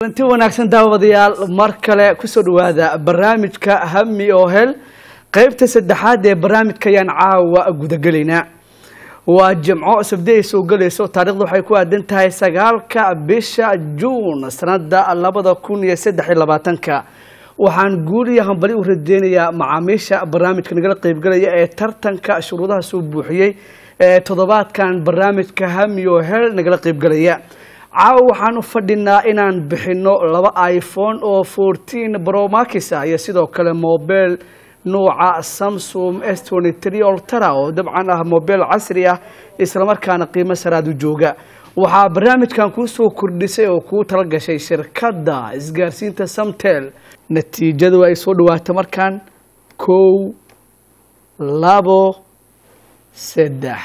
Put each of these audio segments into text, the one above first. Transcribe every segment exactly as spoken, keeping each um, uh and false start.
intii wanaagsan daawadayaal mar kale ku soo dhawaada barnaamijka Hami oo Hel qaybta saddexaad ee barnaamijka ayaan caawa gudagelinaa waa jimco sabdii soo galayso taariikhdu waxay ku aadan tahay sagaalka bisha Juun sanada laba kun iyo saddex iyo labaatan waxaan guuriyahan bari u radeenayaa macaamiisha barnaamijka nagala qayb galaya ee tartanka shuruudaha soo buuxiyay ee toddobaadkan barnaamijka Hami oo Hel nagala qayb galaya caaw waxaan u fadhinaa inaan bixino laba iPhone oo fourteen Pro Max ah iyo sidoo kale mobile nooca Samsung S twenty-three Ultra oo dabcan ah mobile casri ah isla markaana qiimo saraad u jooga waxa barnaamijkan ku soo kordhisay oo ku tala gashay shirkadda isgaarsiinta Samtel natiijadu ay soo dhawaatay markaan kow labo saddex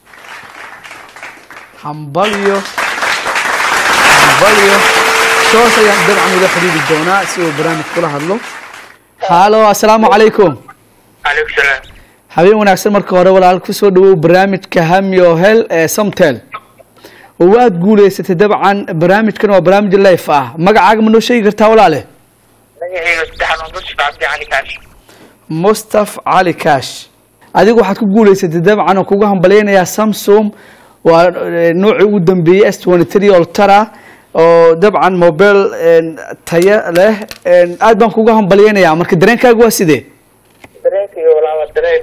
hambalyo hambalyo toos ayaan dabcan uga xiriiri doonaa si uu barnaamij kula hadlo halo assalaamu calaykum عليكم السلام habeen wanaagsan marka hore walaal ku soo dhawow barnaamijka Hami oo Hel ee Samtel waad guuleysatay dabcan barnaamijkan waa barnaamij live ah magacaaga ma noo sheegi kartaa walaale magacayga saddexaad waa Mustafa Cabdi Cali Kaash Mustafa Cali Kaash adigu waxaad ku guuleysatay dabcan oo kugu hambaleynayaa Samsung waa nooci ugu dambeeyay S twenty-three Ultra oo dabcan mobile tayo leh aad baan kugu hambaleynayaa marka dareenkaagu waa sidee dareenkayga walaa waa dareen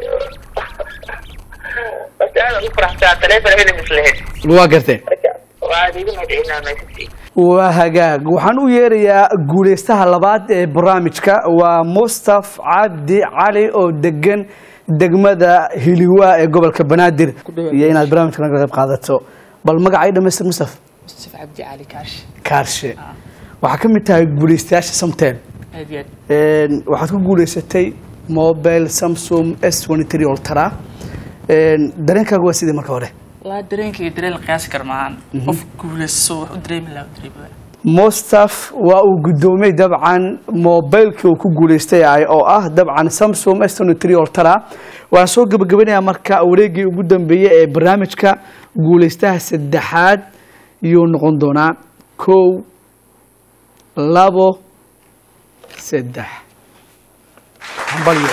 bas aad u faraxsan telefoon heli mislaheed waa gartay waa idiin mahadcelinaa meeshaasi waa hagaag waxaan u yeerayaa guuleystaha labaad ee barnaamijka waa Mustafa Cabdi Cali oo degan degmada Hiliwa ee gobolka Banaadir iyo inaad barnaamijka naga qayb qaadato bal magacay dhameystir Mustafa Mustafa Cabdi Cali Kaash Kaarshe waxa ka mid tahay guuleystayaasha Samtel aad een waxaad ku guuleysatay mobile Samsung S twenty-three Ultra een dareenkaagu waa sidee marka hore la dareenkayga dareen qiyaas karmaan qof guuleysto wax u dareemi lahaa dareemay Mustafa waa uu gudoomay dabcan mobilkii uu ku guuleystay oo ah dabcan Samsung S twenty-three Ultra waan soo gabagabanayaa marka wareegii ugu dambeeyay ee barnaamijka guuleystaha saddexaad iyo noqon doona kow labo saddex hambalyo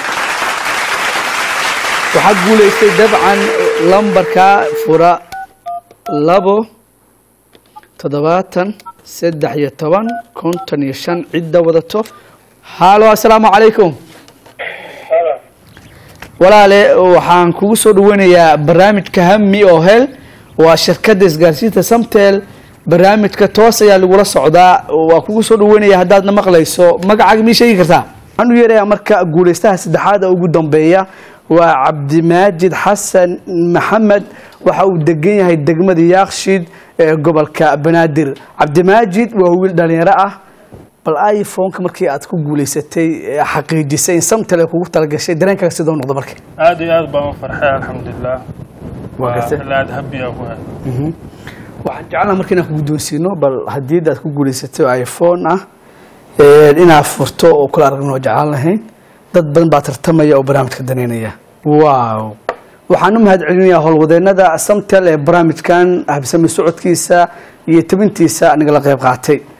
waxaad guuleystay dabcan lambarka fura labo toddobaatan saddex iyo toban konton iyo shan cidda wadato halo assalaamu calaykum walaale waxaan kugu soo dhaweynayaa barnaamijka Hami oo Hel waa shirkadda isgaarsiinta Samtel barnaamijka toos ayaa lagula socdaa waa kugu soo dhaweynayaa haddaadna maqlayso magacaaga ma sheegi kartaa waxaan u yeerayaa marka guuleystaha saddexaad ugu dambeeya waa Cabdimaajid Xasan Maxamed waxa uu degan yahay degmada Yaaqshiid ee gobolka Banaadir Cabdimaajid waa wiil dhalinyaro ah bal iPhone-ka markii aad ku guuleysatay xaqiijisay in Samtel ay kugu tala gashay dareenkaaga sidoo noqdo markii aad iyo aad baan u farxay alxamdulillah waa la habiya ku ah waxaan jeclaan markii aan ku guddoonsiino bal haddii aad ku guuleysatay iPhone ah ee inaad furto oo kula aragno jeclaan lahayn dad badan baa tartamaya oo barnaamijka daneynaya waaw waxaan u mahadcelinayaa howlwadeennada Samtel ee barnaamijkan habsami socodkiisa iyo tabintiisa aniga la qayb qaatay